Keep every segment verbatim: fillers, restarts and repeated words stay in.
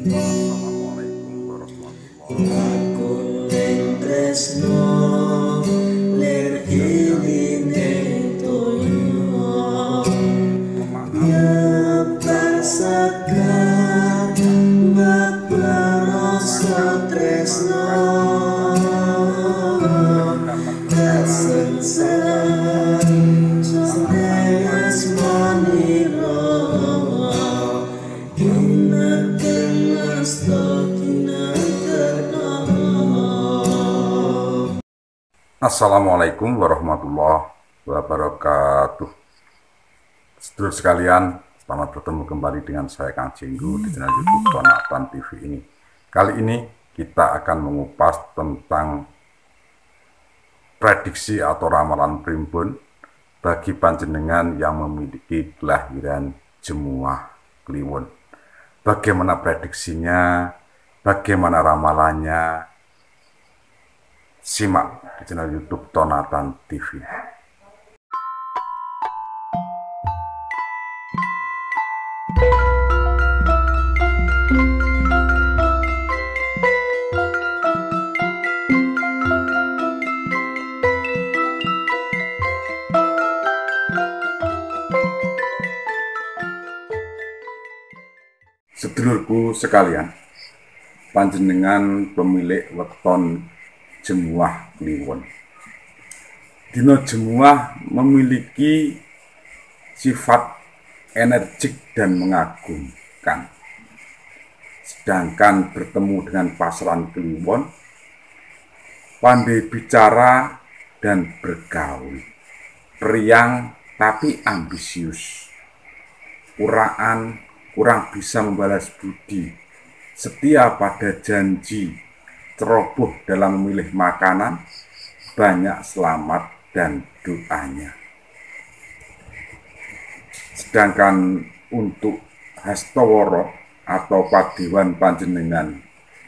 Assalamualaikum warahmatullahi Aku ning tresno lir iline toyo nyebar sekar nyebar rasa tresno kesengsan senes maniro kina Assalamualaikum warahmatullahi wabarakatuh. Sedulur sekalian, selamat bertemu kembali dengan saya Kang Jenggu di channel YouTube Tonatan T V ini. Kali ini kita akan mengupas tentang prediksi atau ramalan primbon bagi panjenengan yang memiliki kelahiran Jemuah Kliwon. Bagaimana prediksinya, bagaimana ramalannya, simak di channel YouTube Tonatan T V. Sedulurku sekalian, panjenengan pemilik weton Jemuah Kliwon. Dino Jemuah memiliki sifat energik dan mengagumkan. Sedangkan bertemu dengan pasaran Kliwon, pandai bicara dan bergaul, periang tapi ambisius, uraan, kurang bisa membalas budi, setia pada janji, ceroboh dalam memilih makanan, banyak selamat dan doanya. Sedangkan untuk Hastawara atau Padewan panjenengan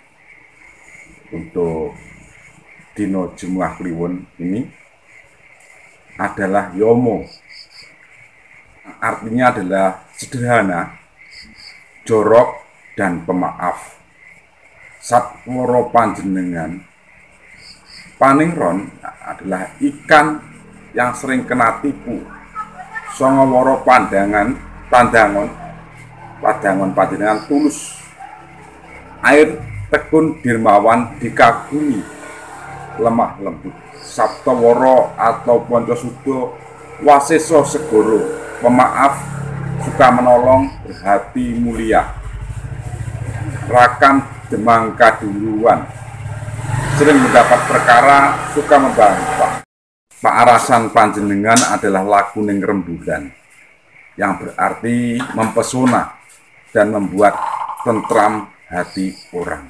untuk Dino Jemuah Kliwon ini adalah Yomo. Artinya adalah sederhana, jorok, dan pemaaf. Satwara panjenengan paningron adalah ikan yang sering kena tipu. Songoworo pandangan pandangon padangon panjenengan tulus. Air tekun dirmawan dikagumi, lemah lembut. Saptawara atau Poncosudha Waseso Segoro, pemaaf, suka menolong, berhati mulia. Rakam Demang Kaduluan, sering mendapat perkara, suka membantah. Paarasan panjenengan adalah lakuning rembulan, yang berarti mempesona dan membuat tentram hati orang.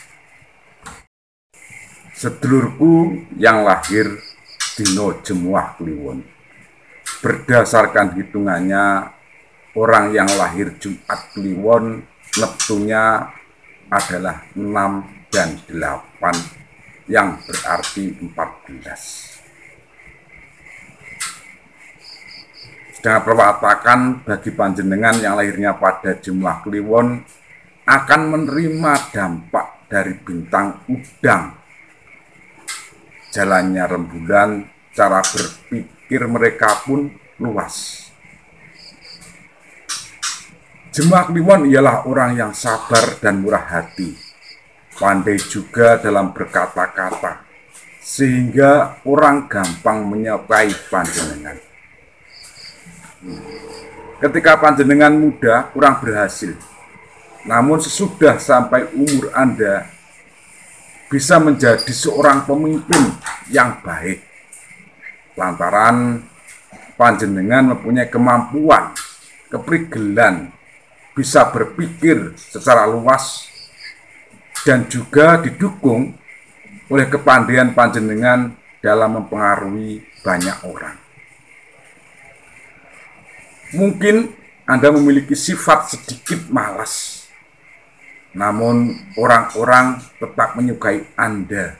Sedulurku yang lahir dino Jemuah Kliwon, berdasarkan hitungannya, orang yang lahir Jumat Kliwon neptunya adalah enam dan delapan, yang berarti empat belas. Sedangkan perwatakan bagi panjenengan yang lahirnya pada Jemuah Kliwon akan menerima dampak dari bintang udang. Jalannya rembulan, cara berpikir mereka pun luas. Jemuah Kliwon ialah orang yang sabar dan murah hati, pandai juga dalam berkata-kata, sehingga orang gampang menyukai panjenengan. Ketika panjenengan muda kurang berhasil, namun sesudah sampai umur Anda bisa menjadi seorang pemimpin yang baik, lantaran panjenengan mempunyai kemampuan, keprigelan, bisa berpikir secara luas, dan juga didukung oleh kepandaian panjenengan dalam mempengaruhi banyak orang. Mungkin Anda memiliki sifat sedikit malas, namun orang-orang tetap menyukai Anda.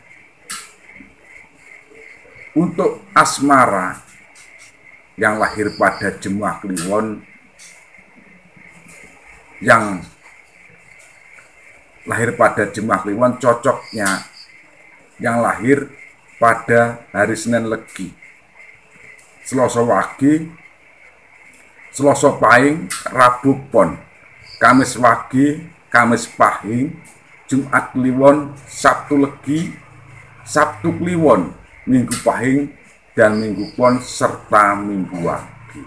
Untuk asmara yang lahir pada Jemuah Kliwon, yang lahir pada Jumat Kliwon cocoknya yang lahir pada hari Senin Legi, Selasa Wage, Selasa Pahing, Rabu Pon, Kamis Wage, Kamis Pahing, Jumat Kliwon, Sabtu Legi, Sabtu Kliwon, Minggu Pahing, dan Minggu Pon serta Minggu Wage.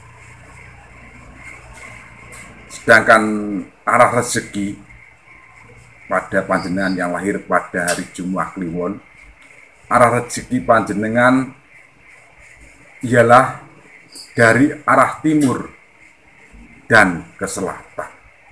Sedangkan arah rezeki pada panjenengan yang lahir pada hari Jumat Kliwon, arah rezeki panjenengan ialah dari arah timur dan ke selatan.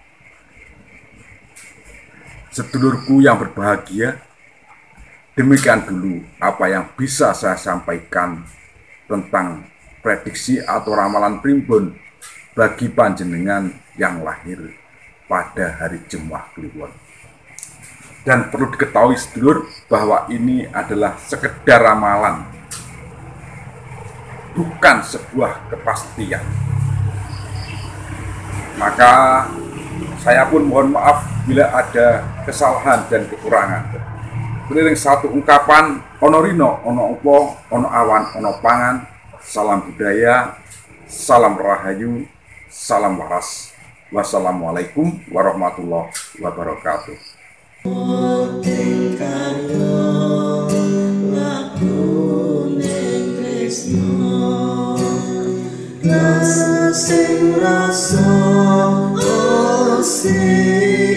Sedulurku yang berbahagia, demikian dulu apa yang bisa saya sampaikan tentang prediksi atau ramalan primbon bagi panjenengan yang lahir pada hari Jumat Kliwon. Dan perlu diketahui sedulur bahwa ini adalah sekedar ramalan, bukan sebuah kepastian. Maka saya pun mohon maaf bila ada kesalahan dan kekurangan. Beriring satu ungkapan, ono rino, ono opo, ono awan, ono pangan, salam budaya, salam rahayu, salam waras. Wassalamualaikum warahmatullahi wabarakatuh. Rasa sing rasa oh sing